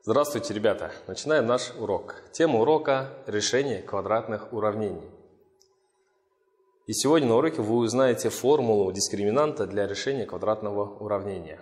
Здравствуйте, ребята! Начинаем наш урок. Тема урока – решение квадратных уравнений. И сегодня на уроке вы узнаете формулу дискриминанта для решения квадратного уравнения.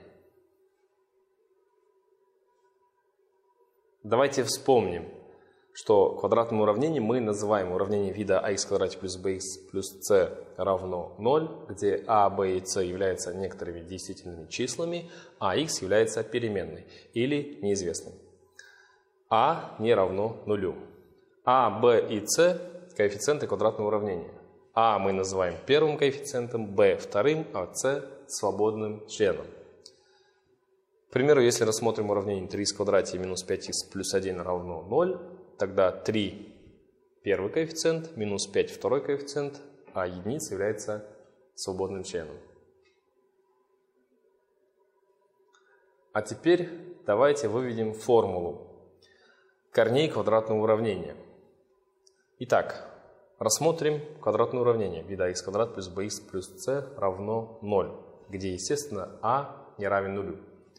Давайте вспомним, что квадратным уравнением мы называем уравнение вида ax в квадрате плюс bx плюс c равно 0, где a, b и c являются некоторыми действительными числами, а x является переменной или неизвестной. А не равно нулю. А, Б и С – коэффициенты квадратного уравнения. А мы называем первым коэффициентом, Б – вторым, а С – свободным членом. К примеру, если рассмотрим уравнение 3х в квадрате минус 5х плюс 1 равно 0, тогда 3 – первый коэффициент, минус 5 – второй коэффициент, а единица является свободным членом. А теперь давайте выведем формулу корней квадратного уравнения. Итак, рассмотрим квадратное уравнение вида х квадрат плюс bx плюс c равно 0, где, естественно, а не равен нулю.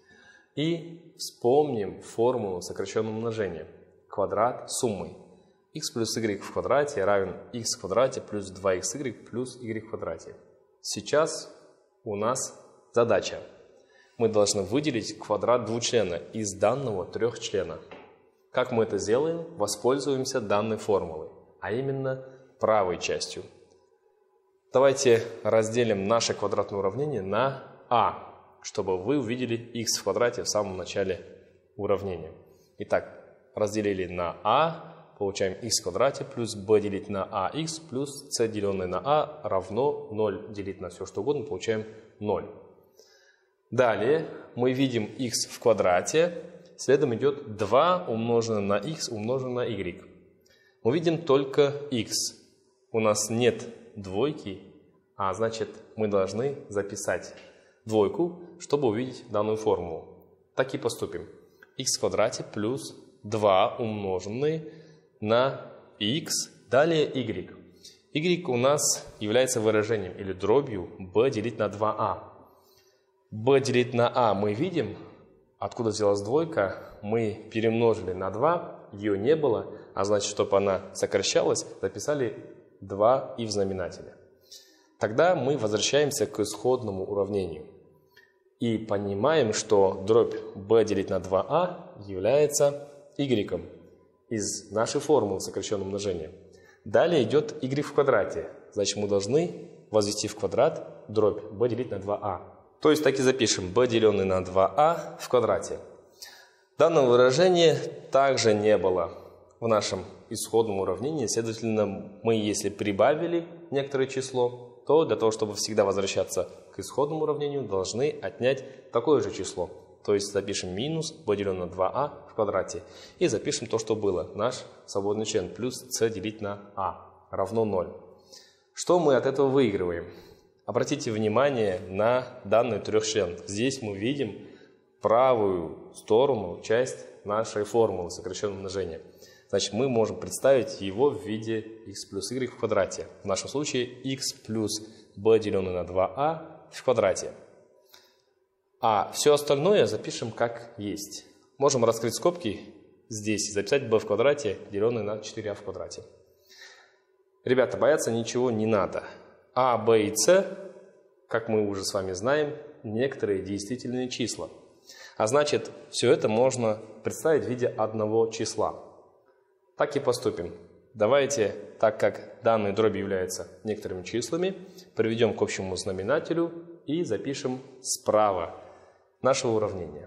И вспомним формулу сокращенного умножения. Квадрат суммы x плюс y в квадрате равен x в квадрате плюс 2xy плюс y в квадрате. Сейчас у нас задача. Мы должны выделить квадрат двучлена из данного трехчлена. Как мы это сделаем? Воспользуемся данной формулой, а именно правой частью. Давайте разделим наше квадратное уравнение на а, чтобы вы увидели x в квадрате в самом начале уравнения. Итак, разделили на а, получаем x в квадрате плюс b делить на ах плюс c деленное на а равно 0 делить на все что угодно, получаем 0. Далее мы видим x в квадрате. Следом идет 2 умноженное на x умноженное на y. Мы видим только x. У нас нет двойки, а значит мы должны записать двойку, чтобы увидеть данную формулу. Так и поступим. X в квадрате плюс 2 умноженное на x, далее y. Y у нас является выражением или дробью b делить на 2a. b делить на a мы видим. Откуда взялась двойка, мы перемножили на 2, ее не было, а значит, чтобы она сокращалась, записали 2 и в знаменателе. Тогда мы возвращаемся к исходному уравнению и понимаем, что дробь b делить на 2a является y из нашей формулы сокращенного умножения. Далее идет y в квадрате, значит, мы должны возвести в квадрат дробь b делить на 2a. То есть так и запишем b деленное на 2a в квадрате. Данного выражения также не было в нашем исходном уравнении. Следовательно, мы, если прибавили некоторое число, то для того, чтобы всегда возвращаться к исходному уравнению, должны отнять такое же число. То есть запишем минус b деленное на 2a в квадрате. И запишем то, что было. Наш свободный член плюс c делить на a равно 0. Что мы от этого выигрываем? Обратите внимание на данный трехчлен. Здесь мы видим правую сторону, часть нашей формулы сокращенного умножения. Значит, мы можем представить его в виде x плюс y в квадрате. В нашем случае x плюс b деленное на 2a в квадрате. А все остальное запишем как есть. Можем раскрыть скобки здесь и записать b в квадрате деленное на 4a в квадрате. Ребята, бояться ничего не надо. А, Б и С, как мы уже с вами знаем, некоторые действительные числа. А значит, все это можно представить в виде одного числа. Так и поступим. Давайте, так как данные дроби являются некоторыми числами, приведем к общему знаменателю и запишем справа нашего уравнения.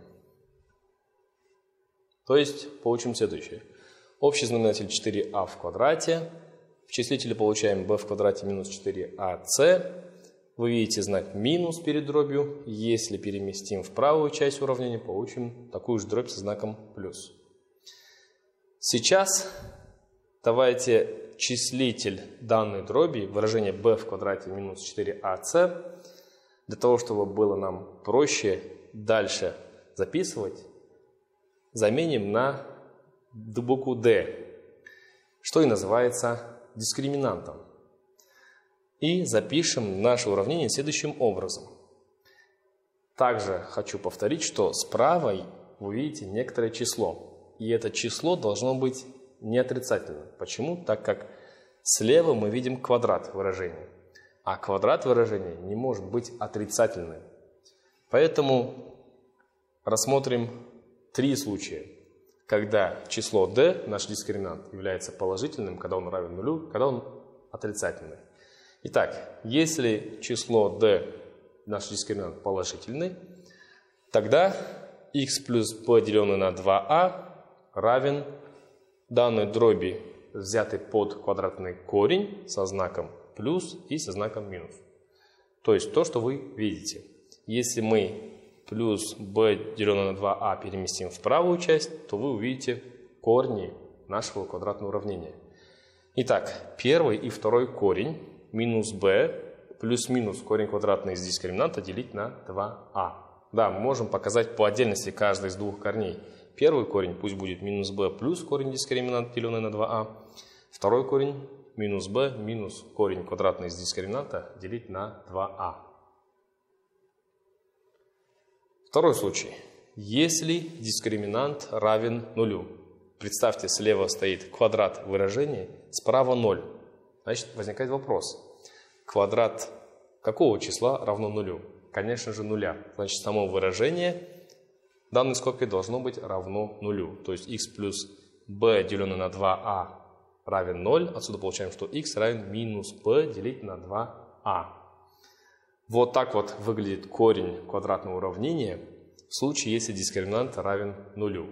То есть получим следующее. Общий знаменатель 4а в квадрате. В числителе получаем b в квадрате минус 4ac. Вы видите знак минус перед дробью. Если переместим в правую часть уравнения, получим такую же дробь со знаком плюс. Сейчас давайте числитель данной дроби, выражение b в квадрате минус 4ac, для того, чтобы было нам проще дальше записывать, заменим на букву d, что и называется дискриминантом. И запишем наше уравнение следующим образом. Также хочу повторить, что справа вы видите некоторое число. и это число должно быть не отрицательным. Почему? Так как слева мы видим квадрат выражения, а квадрат выражения не может быть отрицательным. Поэтому рассмотрим 3 случая, когда число d, наш дискриминант, является положительным, когда он равен нулю, когда он отрицательный. Итак, если число d, наш дискриминант, положительный, тогда x плюс b, деленное на 2a, равен данной дроби, взятой под квадратный корень со знаком плюс и со знаком минус. То есть то, что вы видите. Если мы плюс b, деленное на 2a, переместим в правую часть, то вы увидите корни нашего квадратного уравнения. Итак, первый и второй корень минус b плюс-минус корень квадратный из дискриминанта делить на 2a. Да, мы можем показать по отдельности каждый из двух корней. Первый корень пусть будет минус b плюс корень дискриминанта, деленный на 2a. Второй корень минус b минус корень квадратный из дискриминанта делить на 2a. Второй случай. Если дискриминант равен нулю. Представьте, слева стоит квадрат выражения, справа 0. Значит, возникает вопрос. Квадрат какого числа равно нулю? Конечно же, нуля. Значит, само выражение данной скобкой должно быть равно нулю. То есть x плюс b, деленное на 2a, равен 0. Отсюда получаем, что x равен минус b делить на 2a. Вот так вот выглядит корень квадратного уравнения в случае, если дискриминант равен нулю.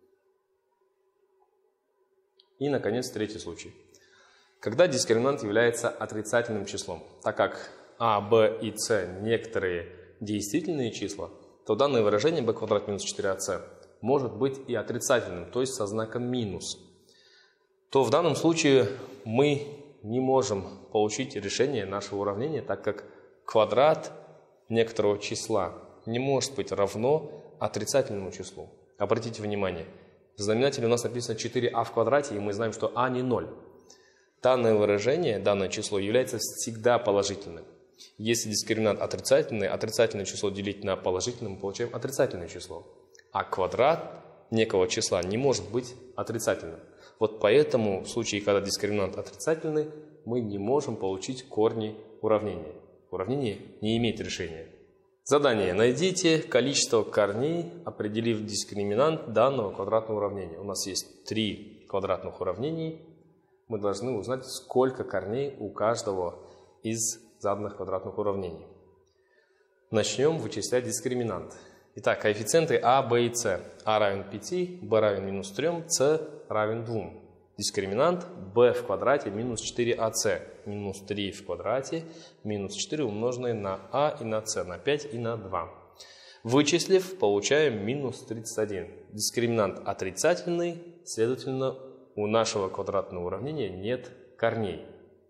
И, наконец, третий случай. Когда дискриминант является отрицательным числом, так как a, b и c некоторые действительные числа, то данное выражение b квадрат минус 4ac может быть и отрицательным, то есть со знаком минус. То в данном случае мы не можем получить решение нашего уравнения, так как квадрат некоторого числа не может быть равно отрицательному числу. Обратите внимание, в знаменателе у нас написано 4а в квадрате, и мы знаем, что а не 0. Данное выражение, данное число является всегда положительным. Если дискриминант отрицательный, отрицательное число делить на положительное, мы получаем отрицательное число. А квадрат некого числа не может быть отрицательным. Вот поэтому в случае, когда дискриминант отрицательный, мы не можем получить корни уравнения. Уравнение не имеет решения. Задание. Найдите количество корней, определив дискриминант данного квадратного уравнения. У нас есть 3 квадратных уравнений. Мы должны узнать, сколько корней у каждого из заданных квадратных уравнений. Начнем вычислять дискриминант. Итак, коэффициенты а, b и c. а равен 5, b равен минус 3, c равен 2. Дискриминант b в квадрате минус 4ac. Минус 3 в квадрате минус 4 умноженное на а и на c, на 5 и на 2. Вычислив, получаем минус 31. Дискриминант отрицательный, следовательно, у нашего квадратного уравнения нет корней.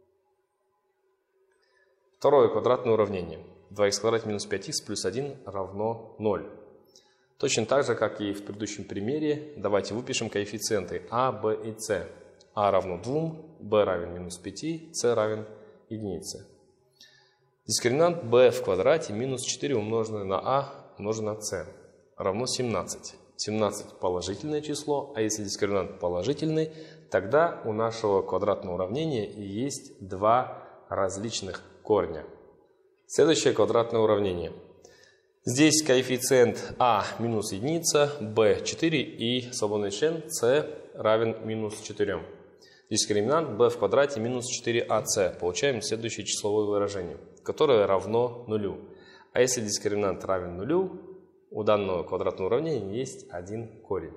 Второе квадратное уравнение. 2х в квадрате минус 5х плюс 1 равно 0. Точно так же, как и в предыдущем примере, давайте выпишем коэффициенты а, b и c. а равно 2, b равен минус 5, c равен 1. Дискриминант b в квадрате минус 4 умноженное на а умноженное на c равно 17. 17 положительное число, а если дискриминант положительный, тогда у нашего квадратного уравнения есть 2 различных корня. Следующее квадратное уравнение. Здесь коэффициент а минус 1, b 4 и свободный член c равен минус 4. Дискриминант b в квадрате минус 4ac. Получаем следующее числовое выражение, которое равно нулю. А если дискриминант равен нулю, у данного квадратного уравнения есть один корень.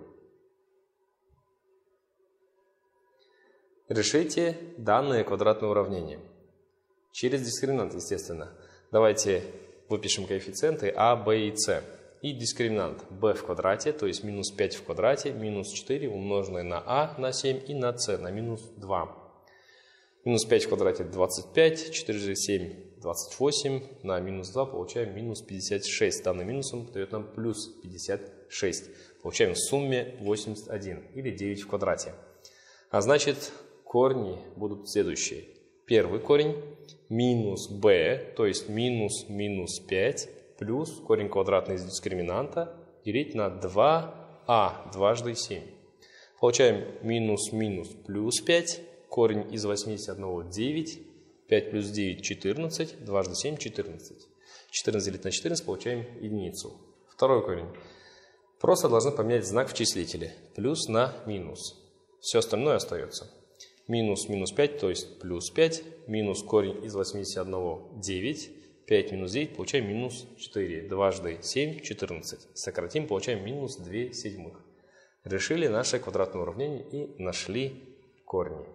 Решите данное квадратное уравнение. Через дискриминант, естественно. Давайте выпишем коэффициенты а, b и c. И дискриминант b в квадрате, то есть минус 5 в квадрате, минус 4 умноженное на а на 7 и на c на минус 2. Минус 5 в квадрате 25, 4 же 7, 28, на минус 2 получаем минус 56. Данным минусом дает нам плюс 56. Получаем в сумме 81 или 9 в квадрате. А значит, корни будут следующие. Первый корень минус b, то есть минус минус 5, плюс корень квадратный из дискриминанта делить на 2а дважды 7. Получаем минус минус плюс 5. Корень из 81 – 9. 5 плюс 9 – 14. Дважды 7 – 14. 14 делить на 14 получаем единицу. Второй корень. Просто должны поменять знак в числителе. Плюс на минус. Все остальное остается. Минус минус 5, то есть плюс 5. Минус корень из 81 – 9. 5 минус 9 получаем минус 4. Дважды 7 – 14. Сократим, получаем минус 2 седьмых. Решили наше квадратное уравнение и нашли корни.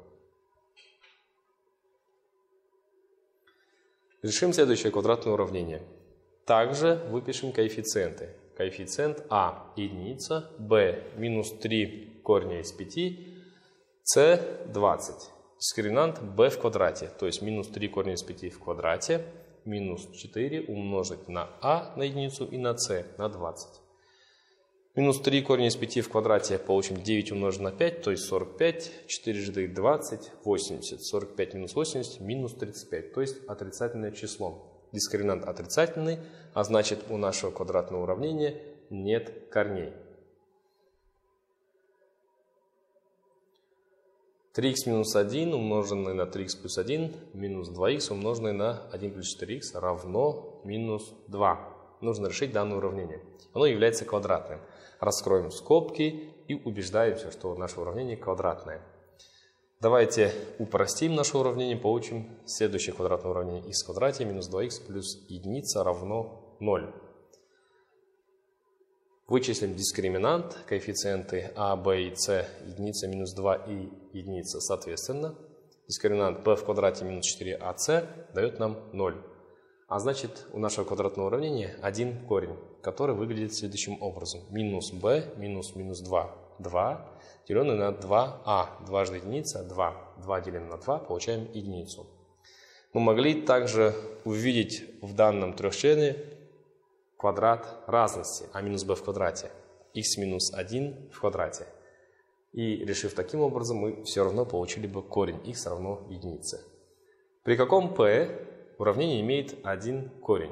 Решим следующее квадратное уравнение. Также выпишем коэффициенты. Коэффициент А – единица, Б – минус 3 корня из 5, С – 20. Дискриминант b в квадрате, то есть минус 3 корня из 5 в квадрате, минус 4 умножить на а на единицу и на c на 20. Минус 3 корня из 5 в квадрате получим 9 умножить на 5, то есть 45, 4 жды 20, 80, 45 минус 80, минус 35, то есть отрицательное число. Дискриминант отрицательный, а значит у нашего квадратного уравнения нет корней. 3х минус 1 умноженное на 3х плюс 1 минус 2х умноженное на 1 плюс 4х равно минус 2. Нужно решить данное уравнение. Оно является квадратным. Раскроем скобки и убеждаемся, что наше уравнение квадратное. Давайте упростим наше уравнение, получим следующее квадратное уравнение. Х в квадрате минус 2х плюс единица равно 0. Вычислим дискриминант, коэффициенты а, б и с, единица, минус 2 и единица соответственно. Дискриминант b в квадрате минус 4ac дает нам 0. А значит, у нашего квадратного уравнения один корень, который выглядит следующим образом. Минус b минус минус 2, 2, деленное на 2а. Дважды единица, 2. 2 делим на 2, получаем единицу. Мы могли также увидеть в данном трехчлене квадрат разности а минус b в квадрате, х минус 1 в квадрате. И решив таким образом, мы все равно получили бы корень х равно единице. При каком p уравнение имеет один корень?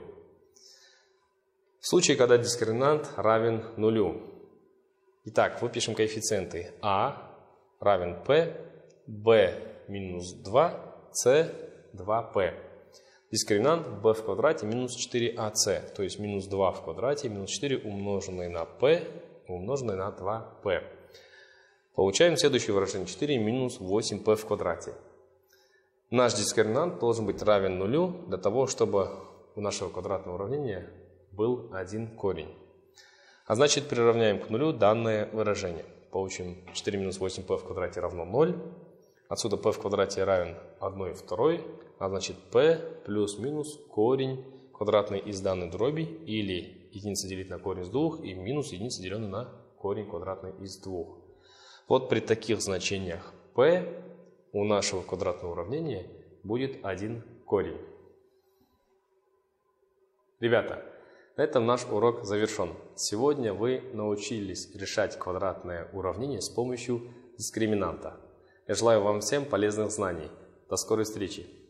В случае, когда дискриминант равен нулю. Итак, выпишем коэффициенты а равен p, b минус 2, c 2p. Дискриминант b в квадрате минус 4ac, то есть минус 2 в квадрате, минус 4 умноженное на p, умноженное на 2p. Получаем следующее выражение: 4 минус 8p в квадрате. Наш дискриминант должен быть равен нулю для того, чтобы у нашего квадратного уравнения был один корень. А значит, приравняем к нулю данное выражение. Получим 4 минус 8p в квадрате равно 0. Отсюда p в квадрате равен 1 и 2, а значит p плюс-минус корень квадратный из данной дроби, или единица делить на корень из 2 и минус единица деленная на корень квадратный из 2. Вот при таких значениях p у нашего квадратного уравнения будет один корень. Ребята, на этом наш урок завершен. Сегодня вы научились решать квадратное уравнение с помощью дискриминанта. Я желаю вам всем полезных знаний. До скорой встречи!